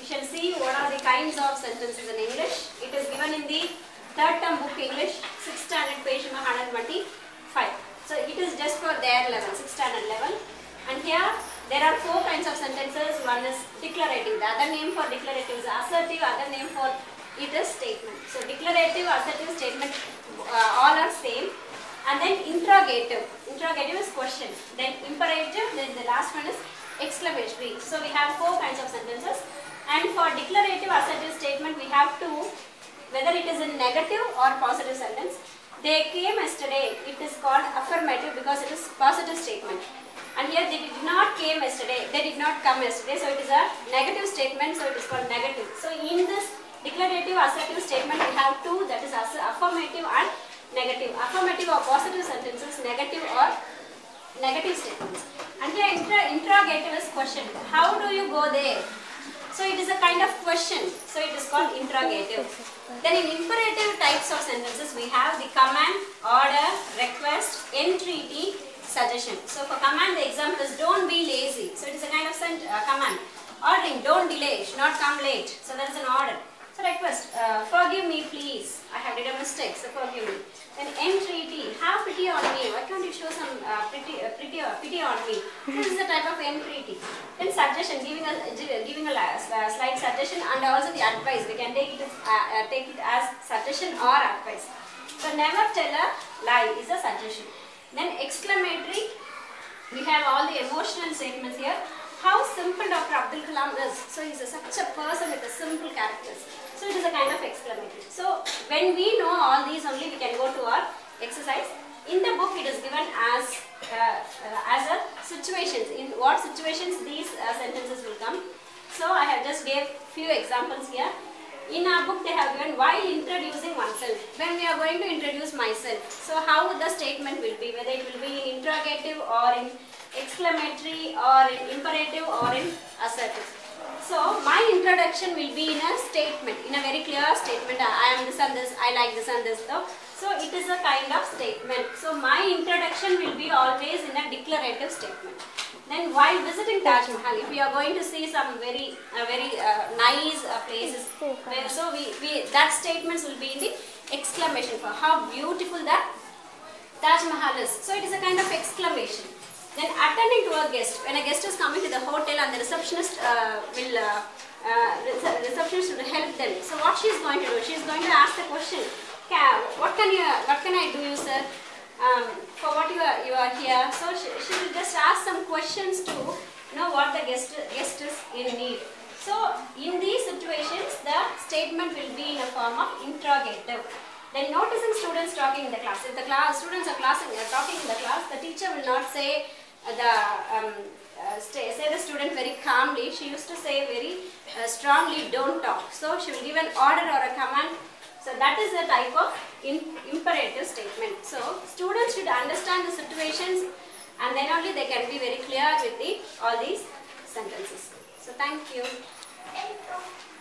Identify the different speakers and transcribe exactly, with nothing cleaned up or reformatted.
Speaker 1: we shall see what are the kinds of sentences in English. It is given in the third term book English, sixth standard page number one hundred twenty-five. So it is just for their level, sixth standard level. And here there are four kinds of sentences. One is declarative. The other name for declarative is assertive. Other name for it is statement. So declarative, assertive, statement, uh, all are same. And then interrogative. Interrogative is question. Then imperative. Then the last one is exclamatory. So we have four kinds of sentences. And for declarative, assertive statement, we have two. Whether it is in negative or positive sentence. They came yesterday. It is called affirmative because it is positive statement. And here they did not came yesterday. They did not come yesterday. So it is a negative statement. So it is called negative. So in this declarative, assertive statement, we have two. That is affirmative and negative. Affirmative or positive sentences, negative or negative statements. And here inter interrogative is question. How do you go there? So it is a kind of question. So it is called interrogative. Then in imperative types of sentences, we have the command, order, request, entreaty, suggestion. So for command, the example is don't be lazy. So it is a kind of sent, uh, command. Ordering, don't delay, should not come late. So that is an order. So request, uh, forgive me please, I have did a mistake, so forgive me. Then entreaty, have pity on me, why can't you show some uh, pretty, uh, pretty, uh, pity on me. This is a type of entreaty. Then suggestion, giving a, giving a uh, slight suggestion, and also the advice, we can take it, as, uh, uh, take it as suggestion or advice. So never tell a lie is a suggestion. Then exclamatory, we have all the emotional statements here. How simple Doctor Abdul Kalam is. So he is a, such a person with a simple characters. So it is a kind of exclamatory. So when we know all these only, we can go to our exercise. In the book it is given as uh, uh, as a situations. In what situations these uh, sentences will come. So I have just gave few examples here. In our book they have given while introducing oneself. When we are going to introduce myself. So how the statement will be, whether it will be in interrogative or in exclamatory or in imperative or in assertive. So my introduction will be in a statement, in a very clear statement. I am this and this, I like this and this though. So it is a kind of statement. So my introduction will be always in a declarative statement. Then while visiting Taj Mahal, if we are going to see some very uh, very uh, nice uh, places, where, so we, we that statements will be in the exclamation for how beautiful that Taj Mahal is. So it is a kind of exclamation. Then attending to a guest. When a guest is coming to the hotel and the receptionist uh, will uh, uh, receptionist will help them. So what she is going to do? She is going to ask the question. What can you? What can I do, you sir? Um, for what you are you are here? So she, she will just ask some questions to know what the guest guest is in need. So in these situations, the statement will be in a form of interrogative. Then noticing students talking in the class. If the class students are class, uh, talking in the class, the teacher will not say uh, the um, uh, stay, say the student very calmly. She used to say very uh, strongly, don't talk. So she will give an order or a command. So that is a type of in, imperative statement. So students should understand the situations, and then only they can be very clear with the all these sentences. So thank you.